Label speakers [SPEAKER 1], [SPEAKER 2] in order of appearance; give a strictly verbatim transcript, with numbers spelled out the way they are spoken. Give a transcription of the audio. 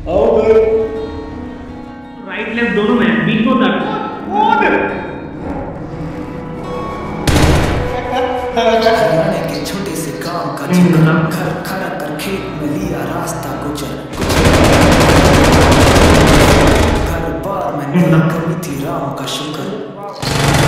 [SPEAKER 1] Right left दोनों में बीच में उतर।
[SPEAKER 2] हरियाणा के छोटे से गांव का जिक्र, घर खड़ा कर खेत में लिया रास्ता गुजर, घर बार में कभी थी राम का शुक्र।